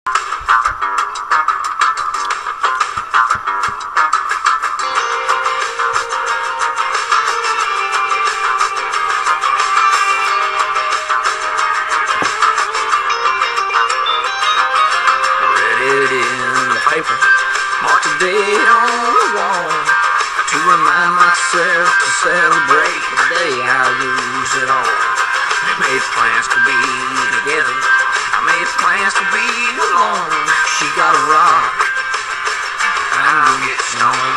Mark the date on the wall to remind myself to celebrate the day I lose it all. I made plans to be together. I made plans to be alone. She got a rock. I'm gonna get stoned.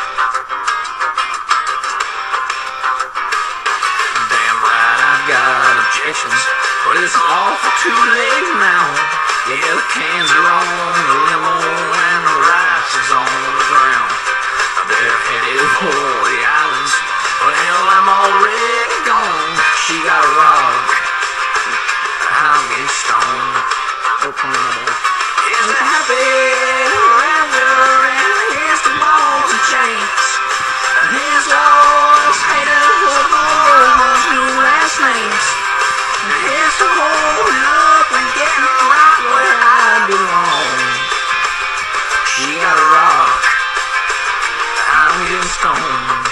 Damn right, I got objections, but it's all for too late now. Yeah, the cans are on the limo and the rice is on the ground. They're headed for the islands, but hell, I'm already gone. She got a rock, I'm getting stoned. Here's the happy weather, and here's the balls and chains. Here's all us haters of all those new last names. Here's to hold up and getting right where I belong. She got a rock, I'm getting stoned.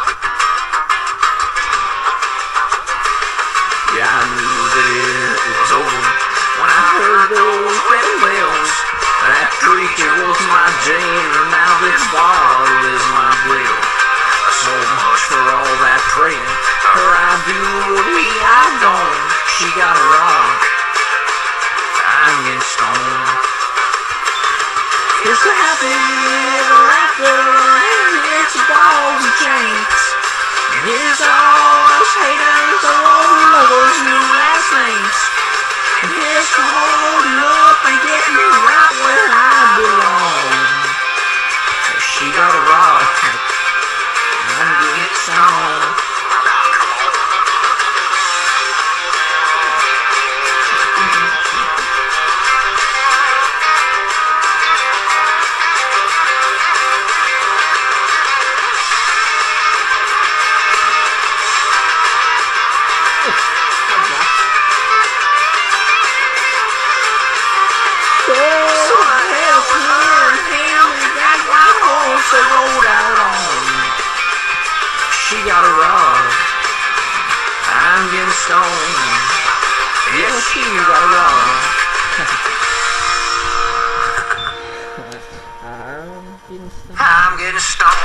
Yeah, I knew that it was over when I heard those wedding bells. That preacher was my jailer, now this bar is my grill. So much for all that praying, her I do, we I don't. She got a rock, I'm getting stoned. Here's the happy, the laughter, and here's the balls and chains. And here's all us haters, all the lovers, new last names. And here's to holding up and getting right where I belong. She got a rock, I'm getting stoned. She got a rock, I'm getting stoned. Yeah, she got a rock. I'm getting stoned. I'm getting stoned.